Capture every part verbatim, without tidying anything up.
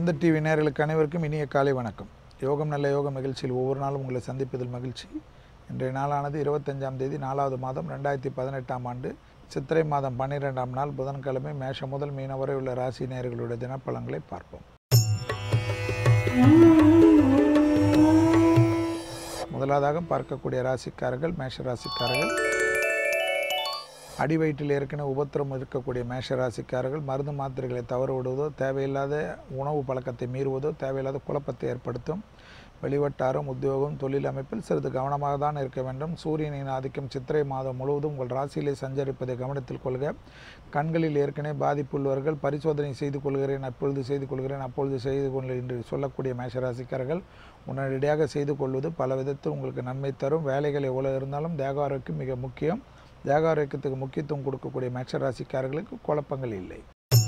ஆனந்த TV நேயர்களுக்கு அனைவருக்கும் இனிய காலை வணக்கம். யோகம் நல்ல யோகம் நிகழ்ச்சியில் ஒவ்வொரு நாளும் உங்களை சந்திப்பதில் மகிழ்ச்சி. இன்றைய நாளானது இருபத்தஞ்சாம் தேதி நாலாவது மாதம் ரெண்டாயிரத்தி பதினெட்டாம் ஆண்டு சித்திரை மாதம் பன்னிரெண்டாம் நாள் புதன்கிழமை. மேஷம் முதல் மீனம் வரை உள்ள ராசி நேயர்களுடைய தினப்பலன்களை பார்ப்போம். முதலாவதாக பார்க்கக்கூடிய ராசிக்காரர்கள் மேஷ ராசிக்காரர்கள். அடி வயிற்றில் ஏற்கனவே உபத்திரம் இருக்கக்கூடிய மேஷ ராசிக்காரர்கள் மருந்து மாத்திரைகளை தவறு விடுவதோ, தேவையில்லாத உணவு பழக்கத்தை மீறுவதோ தேவையில்லாத குழப்பத்தை ஏற்படுத்தும். வெளிவட்டாரம், உத்தியோகம், தொழில் அமைப்பில் சிறிது கவனமாக தான் இருக்க வேண்டும். சூரியனின் ஆதிக்கம் சித்திரை மாதம் முழுவதும் உங்கள் ராசியிலே சஞ்சரிப்பதை கவனத்தில் கொள்க. கண்களில் ஏற்கனவே பாதிப்பு உள்ளவர்கள் பரிசோதனை செய்து கொள்கிறேன், அப்பொழுது செய்து கொள்கிறேன், அப்பொழுது செய்து கொள்கிறேன் என்று சொல்லக்கூடிய மேஷராசிக்காரர்கள் உடனடியாக செய்து கொள்வது பல விதத்தில் உங்களுக்கு நன்மை தரும். வேலைகள் எவ்வளோ இருந்தாலும் தேக ஆரோக்கியம் மிக முக்கியம். தேக ஆரோக்கியத்துக்கு முக்கியத்துவம் கொடுக்கக்கூடிய மேஷ ராசிக்காரர்களுக்கு குழப்பங்கள் இல்லை.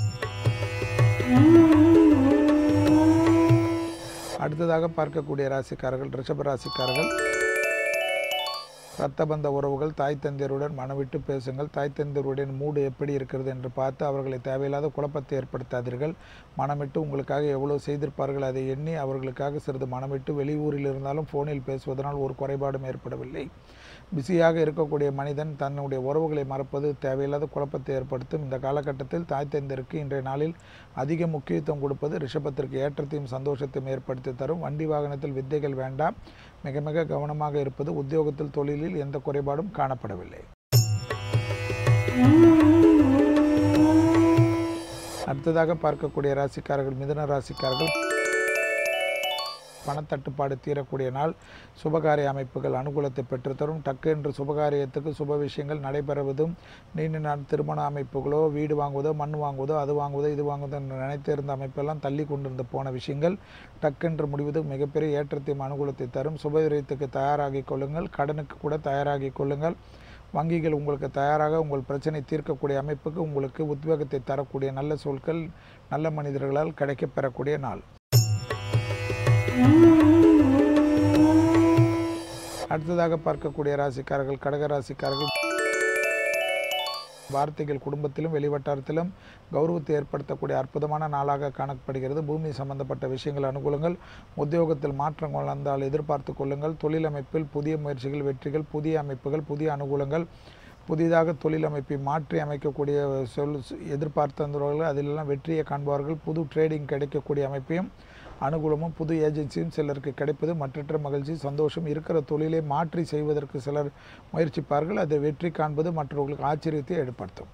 அடுத்ததாக பார்க்கக்கூடிய ராசிக்காரர்கள் ரிஷப ராசிக்காரர்கள். இரத்தபந்த உறவுகள், தாய் தந்தையருடன் மனவிட்டு பேசுங்கள். தாய் தந்தையருடன் மூடு எப்படி இருக்கிறது என்று பார்த்து அவர்களை தேவையில்லாத குழப்பத்தை ஏற்படுத்தாதீர்கள். மனமிட்டு உங்களுக்காக எவ்வளோ செய்திருப்பார்கள் அதை எண்ணி அவர்களுக்காக சிறிது மனமிட்டு வெளியூரில் இருந்தாலும் ஃபோனில் பேசுவதனால் ஒரு குறைபாடும் ஏற்படவில்லை. பிஸியாக இருக்கக்கூடிய மனிதன் தன்னுடைய உறவுகளை மறப்பது தேவையில்லாத குழப்பத்தை ஏற்படுத்தும். இந்த காலகட்டத்தில் தாய் தந்தையருக்கு இன்றைய நாளில் அதிக முக்கியத்துவம் கொடுப்பது ரிஷபத்திற்கு ஏற்றத்தையும் சந்தோஷத்தையும் ஏற்படுத்தி தரும். வண்டி வாகனத்தில் வித்தைகள் வேண்டாம். மிக மிக கவனமாக இருப்பது. உத்தியோகத்தில் தொழிலில் எந்த குறைபாடும் காணப்படவில்லை. அடுத்ததாக பார்க்கக்கூடிய ராசிக்காரர்கள் மிதுன ராசிக்காரர்கள். பணத்தட்டுப்பாடு தீரக்கூடிய நாள். சுபகாரிய அமைப்புகள் அனுகூலத்தை பெற்றுத்தரும். டக்கு என்று சுபகாரியத்துக்கு சுப விஷயங்கள் நடைபெறுவதும், நீண்ட நாள் திருமண அமைப்புகளோ, வீடு வாங்குவதோ, மண் வாங்குவதோ, அது வாங்குவதோ, இது வாங்குவதோ என்று நினைத்திருந்த அமைப்பெல்லாம் தள்ளி கொண்டிருந்த போன விஷயங்கள் டக்கென்று முடிவது மிகப்பெரிய ஏற்றத்தையும் அனுகூலத்தை தரும். சுபவிரயத்துக்கு தயாராகி கொள்ளுங்கள். கடனுக்கு கூட தயாராகி கொள்ளுங்கள். வங்கிகள் உங்களுக்கு தயாராக உங்கள் பிரச்சனை தீர்க்கக்கூடிய அமைப்புக்கு உங்களுக்கு உத்வேகத்தை தரக்கூடிய நல்ல சொற்கள் நல்ல மனிதர்களால் கிடைக்கப் பெறக்கூடிய நாள். அடுத்ததாக பார்க்கக்கூடிய ராசிக்காரர்கள் கடக ராசிக்காரர்கள். வார்த்தைகள் குடும்பத்திலும் வெளிவட்டாரத்திலும் கௌரவத்தை ஏற்படுத்தக்கூடிய அற்புதமான நாளாக காணப்படுகிறது. பூமி சம்பந்தப்பட்ட விஷயங்கள் அனுகூலங்கள். உத்தியோகத்தில் மாற்றம் வளர்ந்தால் எதிர்பார்த்து கொள்ளுங்கள். தொழில் அமைப்பில் புதிய முயற்சிகள், வெற்றிகள், புதிய அமைப்புகள், புதிய அனுகூலங்கள். புதிதாக தொழில் அமைப்பை மாற்றி அமைக்கக்கூடிய சொல் எதிர்பார்த்தவர்கள் அதிலெல்லாம் வெற்றியை காண்பவர்கள். புது ட்ரேடிங் கிடைக்கக்கூடிய அமைப்பையும் அனுகூலமும் புது ஏஜென்சியும் சிலருக்கு கிடைப்பது மற்றற்ற மகிழ்ச்சி, சந்தோஷம். இருக்கிற தொழிலை மாற்றி செய்வதற்கு சிலர் முயற்சிப்பார்கள். அதை வெற்றி காண்பது மற்றவர்களுக்கு ஆச்சரியத்தை ஏற்படுத்தும்.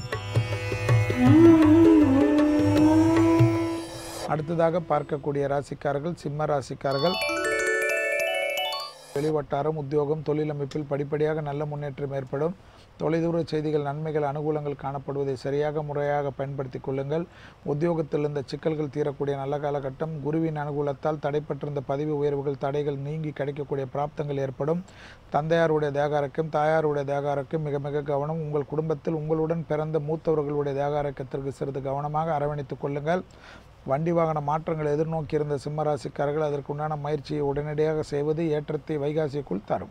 அடுத்ததாக பார்க்கக்கூடிய ராசிக்காரர்கள் சிம்ம ராசிக்காரர்கள். வெளிவட்டாரம், உத்தியோகம், தொழில் அமைப்பில் படிப்படியாக நல்ல முன்னேற்றம் ஏற்படும். தொலைதூர செய்திகள், நன்மைகள், அனுகூலங்கள் காணப்படுவதை சரியாக முறையாக பயன்படுத்தி கொள்ளுங்கள். உத்தியோகத்தில் இருந்த சிக்கல்கள் தீரக்கூடிய நல்ல காலகட்டம். குருவின் அனுகூலத்தால் தடைப்பட்டிருந்த பதவி உயர்வுகள், தடைகள் நீங்கி கிடைக்கக்கூடிய பிராப்தங்கள் ஏற்படும். தந்தையாருடைய தேகாரக்கம், தாயாருடைய தேகாரக்கம் மிக மிக கவனம். உங்கள் குடும்பத்தில் உங்களுடன் பிறந்த மூத்தவர்களுடைய தேகாரக்கத்திற்கு சிறிது கவனமாக அரவணைத்துக் கொள்ளுங்கள். வண்டி வாகன மாற்றங்களை எதிர்நோக்கியிருந்த சிம்மராசிக்காரர்கள் அதற்குண்டான முயற்சியை உடனடியாக செய்வது ஏற்றத்தை வைகாசிக்குள் தரும்.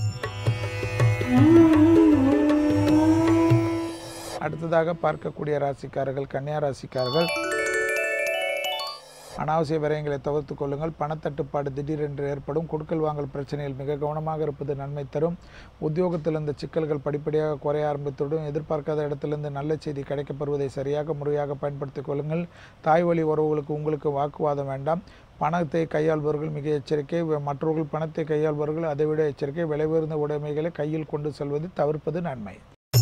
அடுத்ததாக பார்க்கக்கூடிய ராசிக்காரர்கள் கன்னியா ராசிக்காரர்கள். அனாவசிய விரயங்களை தவிர்த்து கொள்ளுங்கள். பணத்தட்டுப்பாடு திடீரென்று ஏற்படும். கொடுக்கல் வாங்கல் பிரச்சனையில் மிக கவனமாக இருப்பது நன்மை தரும். உத்தியோகத்தில் இருந்த சிக்கல்கள் படிப்படியாக குறைய ஆரம்பித்துடன் எதிர்பார்க்காத இடத்திலிருந்து நல்ல செய்தி கிடைக்கப்பெறுவதை சரியாக முறையாக பயன்படுத்திக் கொள்ளுங்கள். தாய் வழி உறவுகளுக்கு உங்களுக்கு வாக்குவாதம் வேண்டாம். பணத்தை கையாள்பவர்கள் மிக எச்சரிக்கை. மற்றவர்கள் பணத்தை கையாள்பவர்கள் அதைவிட எச்சரிக்கை. விலை உயர்ந்த உடைமைகளை கையில் கொண்டு செல்வது தவிர்ப்பது நன்மை.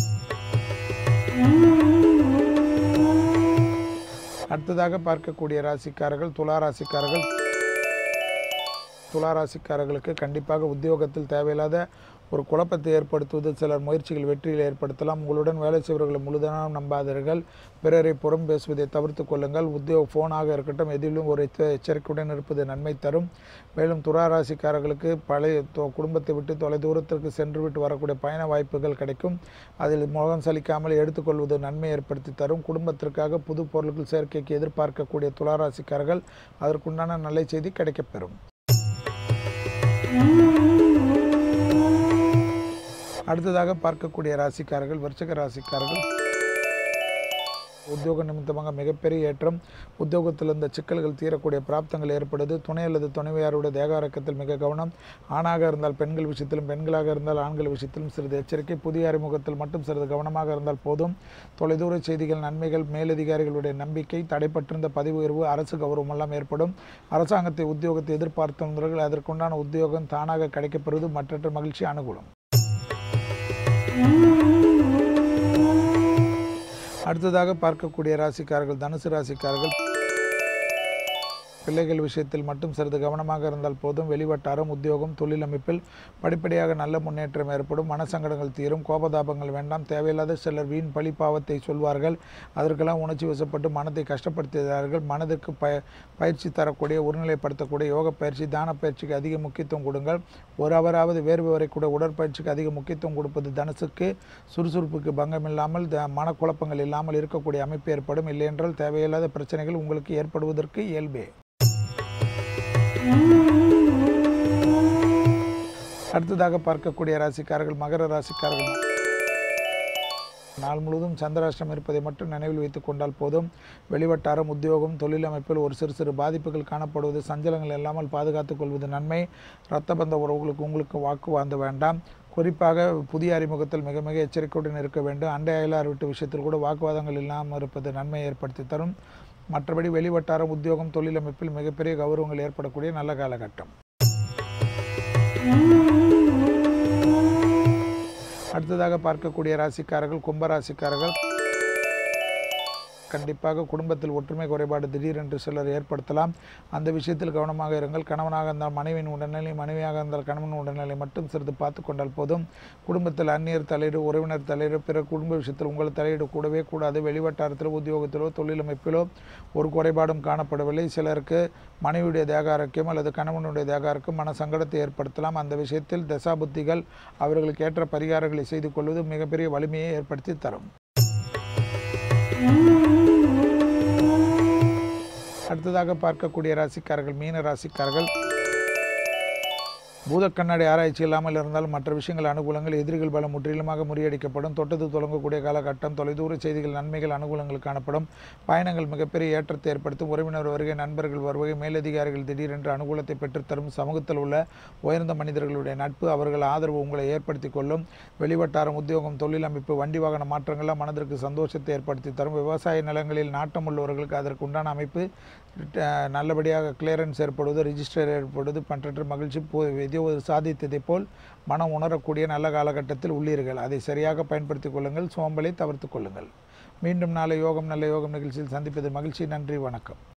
அடுத்ததாக பார்க்கக்கூடிய ராசிக்காரர்கள் துலா ராசிக்காரர்கள். துலா ராசிக்காரர்களுக்கு கண்டிப்பாக உத்தியோகத்தில் தேவையில்லாத ஒரு குழப்பத்தை ஏற்படுத்துவது சிலர் முயற்சிகள் வெற்றியில் ஏற்படுத்தலாம். உங்களுடன் வேலை செய்வர்களை முழுதனம் நம்பாதீர்கள். பிறரை புறம் பேசுவதை தவிர்த்து கொள்ளுங்கள். உத்தியோக ஃபோனாக இருக்கட்டும் எதிலும் ஒரு எச்சரிக்கையுடன் இருப்பது நன்மை தரும். மேலும் துலா ராசிக்காரர்களுக்கு பழைய குடும்பத்தை விட்டு தொலை தூரத்திற்கு சென்று விட்டு வரக்கூடிய பயண வாய்ப்புகள் கிடைக்கும். அதில் முகம் சலிக்காமல் எடுத்துக்கொள்வது நன்மை ஏற்படுத்தி தரும். குடும்பத்திற்காக புது பொருட்கள் சேர்க்கைக்கு எதிர்பார்க்கக்கூடிய துலா ராசிக்காரர்கள் அதற்குண்டான நல்ல செய்தி கிடைக்கப்பெறும். அடுத்ததாக பார்க்கக்கூடிய ராசிக்காரர்கள் விருச்சிக ராசிக்காரர்கள். உத்தியோக நிமித்தமாக மிகப்பெரிய ஏற்றம். உத்தியோகத்தில் இருந்த சிக்கல்கள் தீரக்கூடிய பிராப்தங்கள் ஏற்படுது. துணை அல்லது துணைவியாருடைய தேகாரக்கத்தில் மிக கவனம். ஆணாக இருந்தால் பெண்கள் விஷயத்திலும், பெண்களாக இருந்தால் ஆண்கள் விஷயத்திலும் சிறிது எச்சரிக்கை. புதிய அறிமுகத்தில் மட்டும் சிறிது கவனமாக இருந்தால் போதும். தொலைதூர செய்திகள், நன்மைகள், மேலதிகாரிகளுடைய நம்பிக்கை, தடைப்பட்டிருந்த பதிவு உயர்வு, அரசு கௌரவம் எல்லாம் ஏற்படும். அரசாங்கத்தை உத்தியோகத்தை எதிர்பார்த்தவர்கள் அதற்குண்டான உத்தியோகம் தானாக கிடைக்கப்பெறுவது. மற்றற்ற மகிழ்ச்சி அனுகூலம். அடுத்ததாக பார்க்கக்கூடிய ராசிக்காரர்கள் தனுசு ராசிக்காரர்கள். பிள்ளைகள் விஷயத்தில் மட்டும் சிறிது கவனமாக இருந்தால் போதும். வெளிவட்டாரம், உத்தியோகம், தொழில் அமைப்பில் படிப்படியாக நல்ல முன்னேற்றம் ஏற்படும். மனசங்கடங்கள் தீரும். கோபதாபங்கள் வேண்டாம். தேவையில்லாத சிலர் வீண் பழி பாவத்தை சொல்வார்கள். அதற்கெல்லாம் உணர்ச்சி வசப்பட்டு மனதை கஷ்டப்படுத்துகிறார்கள். மனதிற்கு ப பயிற்சி தரக்கூடிய, ஒருநிலைப்படுத்தக்கூடிய யோக பயிற்சி, தான பயிற்சிக்கு அதிக முக்கியத்துவம் கொடுங்கள். ஒரு அவராவது வேர்வை வரைக்கூட உடற்பயிற்சிக்கு அதிக முக்கியத்துவம் கொடுப்பது தனுசுக்கு. சுறுசுறுப்புக்கு பங்கம் இல்லாமல், மனக்குழப்பங்கள் இல்லாமல் இருக்கக்கூடிய அமைப்பு ஏற்படும். இல்லையென்றால் தேவையில்லாத பிரச்சனைகள் உங்களுக்கு ஏற்படுவதற்கு இயல்பே. அடுத்ததாக பார்க்கக்கூடிய ராசிக்காரர்கள் மகர ராசிக்காரர்கள். நாள் முழுவதும் சந்திராஷ்டிரம் இருப்பதை மட்டும் நினைவில் வைத்துக் கொண்டால் போதும். வெளிவட்டாரம், உத்தியோகம், தொழில் அமைப்பில் ஒரு சிறு சிறு பாதிப்புகள் காணப்படுவது, சஞ்சலங்கள் இல்லாமல் பாதுகாத்துக் கொள்வது நன்மை. இரத்த பந்த உறவுகளுக்கு உங்களுக்கு வாக்கு வாங்க வேண்டாம். குறிப்பாக புதிய அறிமுகத்தில் மிக மிக எச்சரிக்கையுடன் இருக்க வேண்டும். அண்டை அயலார் வீட்டு விஷயத்தில் கூட வாக்குவாதங்கள் இல்லாமல் இருப்பது நன்மையை ஏற்படுத்தி தரும். மற்றபடி வெளிவட்டாரம், உத்தியோகம், தொழில் அமைப்பில் மிகப்பெரிய கௌரவங்கள் ஏற்படக்கூடிய நல்ல காலகட்டம். அடுத்ததாக பார்க்கக்கூடிய ராசிக்காரர்கள் கும்பராசிக்காரர்கள். கண்டிப்பாக குடும்பத்தில் ஒற்றுமை குறைபாடு திடீரென்று சிலர் ஏற்படுத்தலாம். அந்த விஷயத்தில் கவனமாக இருங்கள். கணவனாக இருந்தால் மனைவியின் உடல்நிலை, மனைவியாக இருந்தால் கணவன் உடல்நிலை மட்டும் சிறிது பார்த்து கொண்டால் போதும். குடும்பத்தில் அந்நியர் தலையீடு, உறவினர் தலையீடு, பிற குடும்ப விஷயத்தில் உங்கள் தலையீடு கூடவே கூடாது. வெளிவட்டாரத்திலோ, உத்தியோகத்திலோ, தொழில் அமைப்பிலோ ஒரு குறைபாடும் காணப்படவில்லை. சிலருக்கு மனைவியுடைய தேக ஆரோக்கியம் அல்லது கணவனுடைய தேக ஆரோக்கியம் மன சங்கடத்தை ஏற்படுத்தலாம். அந்த விஷயத்தில் தசாபுத்திகள் அவர்களுக்கு ஏற்ற பரிகாரங்களை செய்து கொள்வது மிகப்பெரிய வலிமையை ஏற்படுத்தி தரும். அடுத்ததாக பார்க்கக்கூடிய ராசிக்காரர்கள் மீன ராசிக்காரர்கள். பூத கண்ணாடி ஆராய்ச்சி இல்லாமல் இருந்தால் மற்ற விஷயங்கள் அனுகூலங்கள். எதிரிகள் பலம் முற்றிலுமாக முறியடிக்கப்படும். தொட்டது தொடங்கக்கூடிய காலகட்டம். தொலைதூர செய்திகள், நன்மைகள், அனுகூலங்கள் காணப்படும். பயணங்கள் மிகப்பெரிய ஏற்றத்தை ஏற்படுத்தும். உறவினர் வருகை, நண்பர்கள் வருகை, மேலதிகாரிகள் திடீரென்று அனுகூலத்தை பெற்றுத்தரும். சமூகத்தில் உள்ள உயர்ந்த மனிதர்களுடைய நட்பு, அவர்கள் ஆதரவு உங்களை ஏற்படுத்தி கொள்ளும். வெளிவட்டாரம், உத்தியோகம், தொழில் அமைப்பு, வண்டி வாகன மாற்றங்கள்லாம் மனதிற்கு சந்தோஷத்தை ஏற்படுத்தி தரும். விவசாய நிலங்களில் நாட்டம் உள்ளவர்களுக்கு அதற்கு உண்டான அமைப்பு நல்லபடியாக கிளியரன்ஸ் ஏற்படுவது, ரிஜிஸ்டர் ஏற்படுவது, பற்றற்ற மகிழ்ச்சி ஏதோ சாதித்ததை போல் மனம் உணரக்கூடிய நல்ல காலகட்டத்தில் உள்ளீர்கள். அதை சரியாக பயன்படுத்திக் கொள்ளுங்கள். சோம்பலை தவிர்த்து கொள்ளுங்கள். மீண்டும் நாளை யோகம் நல்ல யோகம் நிகழ்ச்சியில் சந்திப்பது மகிழ்ச்சி. நன்றி, வணக்கம்.